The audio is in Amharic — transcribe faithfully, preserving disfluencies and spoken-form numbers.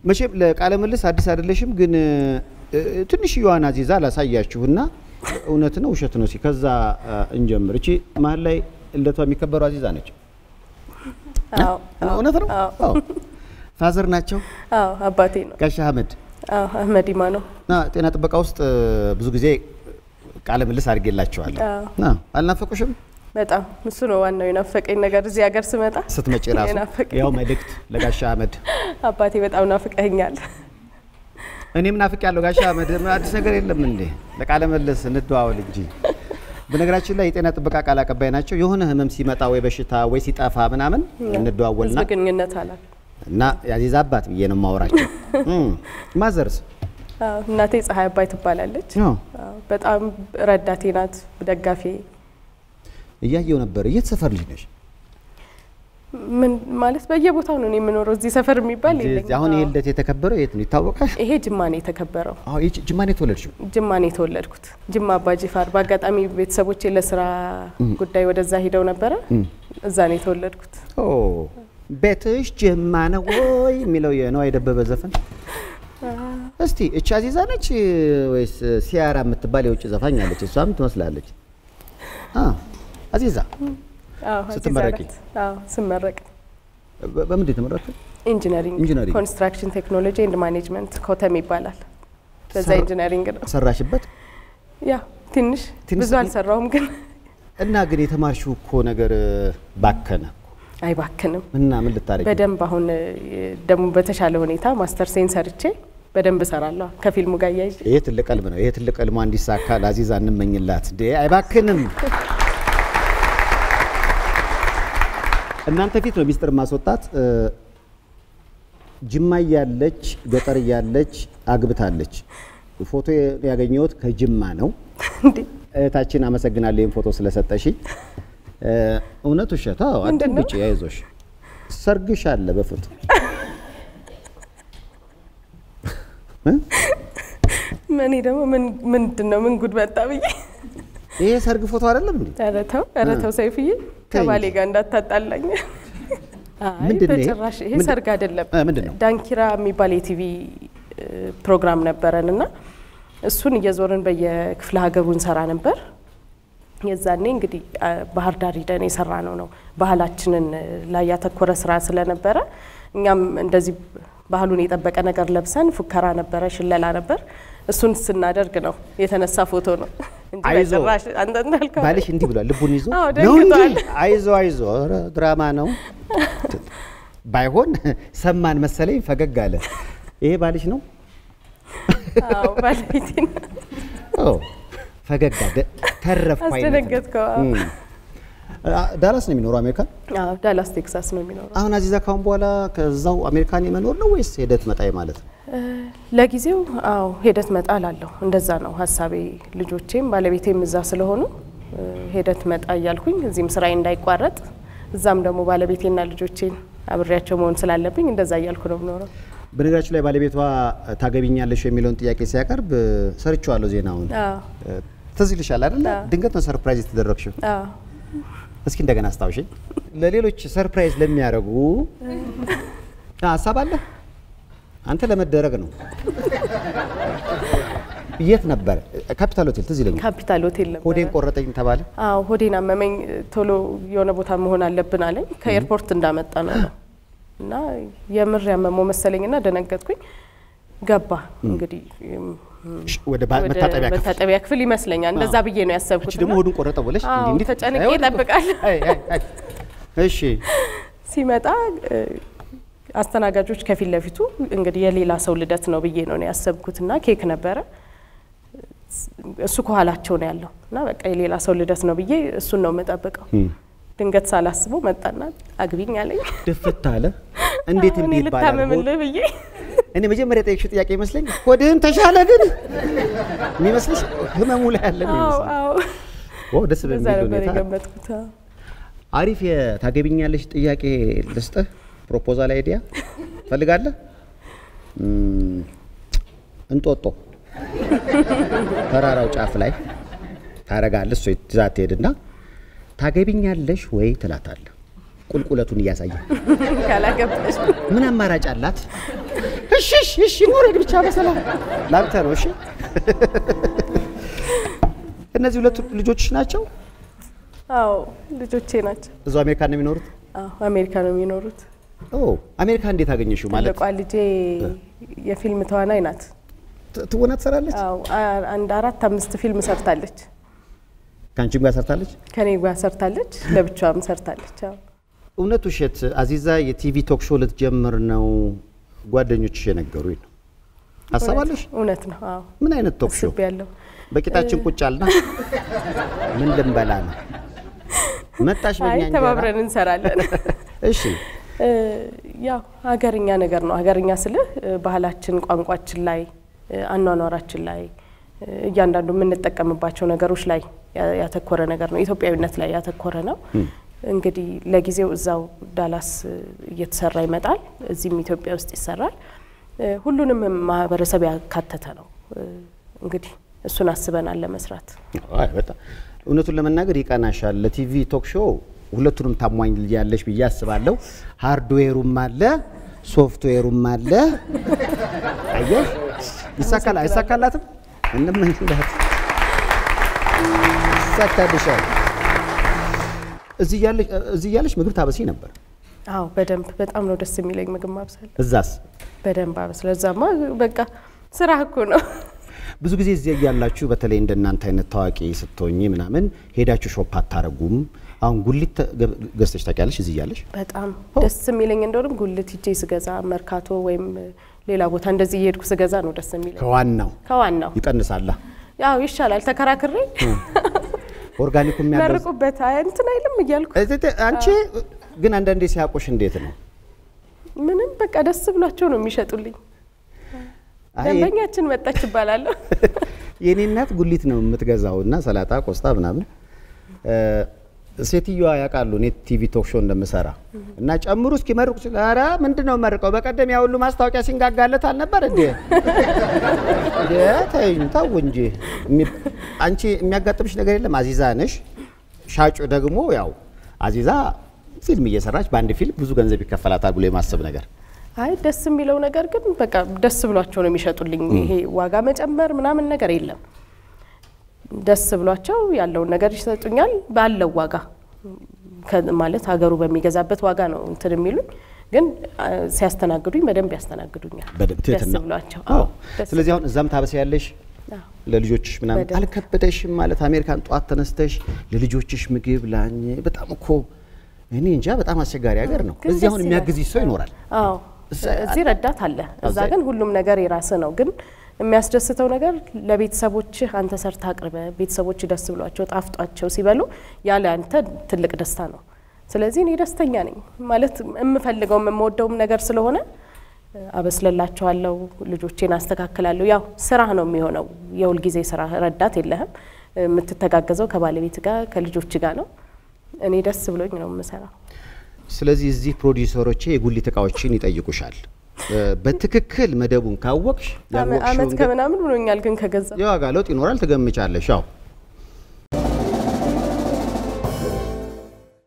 መቼም ለቃለ መልስ አዲስ አይደለሽም ግን ትንሽ ዮሐና ዚዛ ላሳያችሁና እውነት ነው ውሸት ነው ሲከዛ እንጀምር እቺ መሃል ላይ ለቷ የሚከበረው አዚዛ ነች አዎ እውነት ነው አዎ ፋዘር ናቸው አዎ አባቴ ነው ጋሽ አህመድ አዎ አህመድ ኢማኖ ና ጤና ጥበቃ ውስጥ ብዙ ጊዜ ቃለ መልስ አድርጌላችኋለሁ ና አልናፈቁሽም በጣም እሱ ነው ዋናው የናፈቀኝ ነገር እዚህ ሀገር ስመጣ ስትመጪ ራሱ ያው መልእክት ለጋሽ አህመድ አባቴ በጣም ናፍቀኛል እኔም ናፍቄያለሁ ጋሽ አህመድ አዲስ ነገር የለም እንዴ ለቃለ መልስ እንደዋወል እንጂ በነገራችን ላይ የጤና ጥበቃ ቃል አቀባይ ናቸው የሆነ ህመም ሲመጣ ወይ በሽታ ወይ ሲጣፋ ምናምን እንደዋወልና ግንኙነት አላል እና ያዚዛ አባት ብዬ ነው ማወራቸው ማዘርስ አዎ እናቴ ፀሐይ አባይ ትባላለች አዎ በጣም ረዳቴ ናት ደጋፊ እያየው ነበር የት ሰፈር ልጅ ነሽ ምን ማለት በየቦታው ነው የምኖረው እዚህ ሰፈር የሚባል የለኝም አሁን ይልደት የተከበረው የት ነው ይታወቃል ይሄ ጅማኔ የተከበረው አዎ ይሄ ጅማኔ ተወለድሽው ጅማኔ ተወለድኩት ጅማ አባጂፋር በአጋጣሚ ቤተሰቦቼ ለስራ ጉዳይ ወደዛ ሄደው ነበር እዛ ነው የተወለድኩት ኦ ቤትሽ ጅማ ነው ወይ የሚለው የነው አይደበበ ዘፈን እስቲ እቺ አዚዛ ነች ወይስ ሲያራ የምትባል የውጭ ዘፋኝ አለች እሷም ትመስላለች አ አዚዛ አዎ ስትመረቂ አዎ ስመረቅ በምን ተመረቅሽ ኢንጂነሪንግ ኮንስትራክሽን ቴክኖሎጂ ኤንድ ማኔጅመንት ኮተም ይባላል በዛ ኢንጂነሪንግ ነው ሰራሽበት ያ ትንሽ ብዙ አልሰራውም ግን እና ግን የተማርሽው እኮ ነገር ባከነ አይ ባከንም እና ምን ልታረጊ በደንብ አሁን ደሞ በተሻለ ሁኔታ ማስተር ሴን ሰርቼ በደንብ ሰራለሁ ከፊልሙ ጋር ያይዝ ይሄ ትልቅ ቀልብ ነው ይሄ ትልቅ ቀልሟ እንዲሳካ ለአዚዛ እንመኝላት ዴ አይባክንም እናንተ ፊት ነው ሚስጥር ማስወጣት ጅማ ያለች ገጠር ያለች አግብታለች ፎቶ ያገኘሁት ከጅማ ነው እታችን አመሰግናለሁ ይሄን ፎቶ ስለሰጠሽ እውነት ውሸት አዎ አትንብጪ ያይዞሽ ሰርግሽ አለ በፎቶ ማኔ ደግሞ ምን ምንድነው ምን ጉድ መጣ ብዬ ይሄ ሰርግ ፎቶ አይደለም እንዴ አረተው አረተው ሰይፍዬ ከባሌ ጋር እንዳታጣላኝ ምንድነው በጭራሽ ይሄ ሰርግ አይደለም ዳንኪራ የሚባል የቲቪ ፕሮግራም ነበረንና እሱን እየዞርን በየክፍለ ሀገሩ እንሰራ ነበር የዛኔ እንግዲህ ባህር ዳር ሄደን የሰራነው ነው ባህላችንን ላይ ያተኮረ ስራ ስለነበረ እኛም እንደዚህ ባህሉን የጠበቀ ነገር ለብሰን ፉከራ ነበር ሽለላ ነበር እሱን ስናደርግ ነው የተነሳ ፎቶ ነው እንጂ በጭራሽ አንተ እንዳልከው ባልሽ እንዲህ ብሏል ልቡን ይዞ ነው እንዴ አይዞ አይዞ ድራማ ነው ባይሆን ሰማን መሰለኝ ፈገግ አለ ይሄ ባልሽ ነው አዎ ባልሽ ነው ኦ ፈገግ አለ ተረፍኩ አይነት አስተነገጥከው ዳላስ ነው የሚኖረው አሜሪካ አዎ ዳላስ ቴክሳስ ነው የሚኖረው አሁን አዚዛ ካሁን በኋላ ከዛው አሜሪካን የመኖር ነው ወይስ ሄደት መጣይ ማለት ነው ለጊዜው አዎ ሄደት መጣላለሁ እንደዛ ነው ሐሳቤ ልጆቼም ባለቤቴም እዛ ስለሆኑ ሄደት መጣ ያልኩኝ እዚህም ስራዬ እንዳይቋረጥ እዛም ደግሞ ባለቤቴና ልጆቼን አብሬያቸው መሆን ስላለብኝ እንደዛ ያልኩ ነው የምኖረው በነገራችን ላይ ባለቤቷ ታገቢኛለሽ የሚለውን ጥያቄ ሲያቀርብ ሰርቻለሁ ዜናውን አዎ ተዝልሻል አይደል ድንገት ነው ሰርፕራይዝ ተደረግሽው አዎ እስኪ እንደገና አስታውሽኝ ለሌሎች ሰርፕራይዝ ለሚያረጉ ሐሳብ አለ አንተ ለመደረግ ነው የት ነበር ካፒታል ሆቴል ትዝ ይለኛል ካፒታል ሆቴል ነበር ሆዴን ቆረጠኝ ተባለ አዎ ሆዴን አመመኝ ቶሎ የሆነ ቦታ መሆን አለብን አለኝ ከኤርፖርት እንዳመጣ ነው እና የምር ያመመው መሰለኝና ደነገጥኩኝ ገባ እንግዲህ ወደ መታጠቢያ ክፍል መታጠቢያ ክፍል ይመስለኛል እንደዛ ብዬ ነው ያሰብኩት እቺ ደግሞ ሆዱን ቆረጠ ብለሽ እንዴ እንዴ ተጨነቄ ይጠብቃል እሺ ሲመጣ አስተናጋጆች ከፊት ለፊቱ እንግዲህ የሌላ ሰው ልደት ነው ብዬ ነው ያሰብኩትና ኬክ ነበረ እሱ ከኋላቸው ነው ያለው እና በቃ የሌላ ሰው ልደት ነው ብዬ እሱን ነው መጠበቀው ድንገት ሳላስበው መጣና አግቢኝ አለኝ ደፍታ አለ እንዴት እንዴ ይባላል ለታመምልህ ብዬ እኔ መጀመሪያ ጠይቅሽ ጥያቄ ይመስለኝ ሆድህን ተሻለ ግን የሚመስልሽ ህመሙ ላይ ያለ ነው አዎ አዎ ኦ ደስ በሚል ሁኔታ አሪፍ የታገቢኛለሽ ጥያቄ ልስጥህ ፕሮፖዛል አይዲያ ፈልጋለህ እንጦጦ ተራራው ጫፍ ላይ ታረጋለህ እሱ ይዛት ሄድና ታገቢኛለሽ ወይ ትላታለህ ቁልቁለቱን ያሳየ ካላገባሽ ምን አማራጭ አላት እሺ እሺ እሺ ወረድ ብቻ በሰላም ላንተ ነው እሺ እነዚህ ሁለት ልጆችሽ ናቸው አዎ ልጆቼ ናቸው እዛው አሜሪካ ነው የሚኖሩት አዎ አሜሪካ ነው የሚኖሩት ኦ አሜሪካ እንዴት አገኘሽው ማለት ለቋ ልጄ የፊልም ተዋናይ ናት ትወና ትሰራለች አዎ አንድ አራት አምስት ፊልም ሰርታለች ካንቺም ጋር ሰርታለች ከኔ ጋር ሰርታለች ለብቻዋም ሰርታለች አዎ እውነት ውሸት አዚዛ የቲቪ ቶክ ሾው ልትጀምር ነው ጓደኞችሽ የነገሩኝ ነው አሰባለሽ እውነት ነው አዎ ምን አይነት ቶክ ሾው ያለው በቂታችን ቁጭ አልና ምን ልንበላ ነው መጣሽ በእኛ እንጀራ ተባብረን እንሰራለን እሺ ያው ሀገርኛ ነገር ነው ሀገርኛ ስለ ባህላችን ቋንቋችን ላይ አኗኗራችን ላይ እያንዳንዱ የምንጠቀምባቸው ነገሮች ላይ ያተኮረ ነገር ነው ኢትዮጵያዊነት ላይ ያተኮረ ነው እንግዲህ ለጊዜው እዛው ዳላስ እየተሰራ ይመጣል እዚህም ኢትዮጵያ ውስጥ ይሰራል ሁሉንም ማህበረሰብ ያካተተ ነው እንግዲህ እሱን አስበናል ለመስራት አይ በጣም እውነቱን ለመናገር ይቀናሻል ለቲቪ ቶክ ሾው ሁለቱንም ታሟኝ ያለሽ ብዬ አስባለሁ ሃርድዌሩም አለ ሶፍትዌሩም አለ አየሽ ይሳካል አይሳካላትም እንምን እንደት ይሳካልሻል እዚህ ያለሽ እዚህ ያለሽ ምግብ ታበሲ ነበር አዎ በደንብ በጣም ነው ደስ የሚለኝ ምግብ ማብሰል እዛስ በደንብ አበስለ እዛማ በቃ ስራ እኮ ነው ብዙ ጊዜ እዚህ ያላችሁ በተለይ እንደናንተ አይነት ታዋቂ ስትሆኚ ምናምን ሄዳችሁ ሾፕ አታረጉም አሁን ጉሊት ገዝተሽ ታውቂያለሽ እዚህ ያለሽ በጣም ደስ የሚለኝ እንደውም ጉሊት ሂጄ ስገዛ መርካቶ ወይም ሌላ ቦታ እንደዚህ እየሄድኩ ስገዛ ነው ደስ የሚለኝ ከዋናው ከዋናው ይቀንሳል ያው ይሻላል ተከራክሬ ኦርጋኒክ የሚያደርግ መርቁበት እንትን አይልም እያልኩ አንቺ ግን አንዳንዴ ሲያቆሽ እንዴት ነው ምንም በቃ ደስ ብሏቸው ነው የሚሸጡልኝ ደንበኛችን መጣች ይባላል የኔ እናት ጉሊት ነው የምትገዛውና ሰላጣ ቆስጣ ምናምን ሴትዮዋ ያቃሉ ኔ ቲቪ ቶክ ሾው እንደምሰራ እና ጨምሩ እስኪ መርቁ ሲላራ ምንድነው መርቀው በቀደም ያው ሁሉ ማስታወቂያ ሲንጋጋለት አልነበር እንዴ እንዴ ታይኝ ታው እንጂ አንቺ የሚያጋጥምሽ ነገር የለም አዚዛ ነሽ ሻጩ ደግሞ ያው አዚዛ ፊልም እየሰራች በአንድ ፊልም ብዙ ገንዘብ ይከፈላታል ብሎ የማሰብ ነገር አይ ደስ የሚለው ነገር ግን በቃ ደስ ብሏቸው ነው የሚሸጡልኝ ይሄ ዋጋ መጨመር ምናምን ነገር የለም ደስ ብሏቸው ያለው ነገር ይሰጡኛል ባለው ዋጋ ማለት ሀገሩ በሚገዛበት ዋጋ ነው እንትን የሚሉኝ ግን ሲያስተናግዱኝ በደንብ ያስተናግዱኛል ደስ ብሏቸው አዎ ስለዚህ አሁን እዛም ታበሲያለሽ ለልጆችሽ ምናምን አልከበደሽም ማለት አሜሪካን ጧት ተነስተሽ ለልጆችሽ ምግብ ላኝ በጣም እኮ እኔ እንጃ በጣም አስቸጋሪ ሀገር ነው እዚህ አሁን የሚያግዝሽ ሰው ይኖራል አዎ እዚህ ረዳት አለ እዛ ግን ሁሉም ነገር የራስ ነው ግን የሚያስደስተው ነገር ለቤተሰቦች አንተ ሰርታ አቅርበ ቤተሰቦች ደስ ብሏቸው ጣፍጧቸው ሲበሉ ያለ አንተ ትልቅ ደስታ ነው ስለዚህ እኔ ደስተኛ ነኝ ማለት የምፈልገው የምወደው ነገር ስለሆነ አበስለላቸዋለሁ ልጆቼን አስተካክላለሁ ያው ስራ ነው የሚሆነው የሁል ጊዜ ስራ ረዳት የለህም የምትተጋገዘው ከባለቤት ጋር ከልጆች ጋር ነው እኔ ደስ ብሎኝ ነው የምሰራው ስለዚህ እዚህ ፕሮዲዩሰሮቼ የጉሊት እቃዎችን ይጠይቁሻል በትክክል መደቡን ካወቅሽ አመት ከመናምን ብሎኛል ግን ከገዛ ያው ጋር ለውጥ ይኖራል ተገምቻለሽ ያው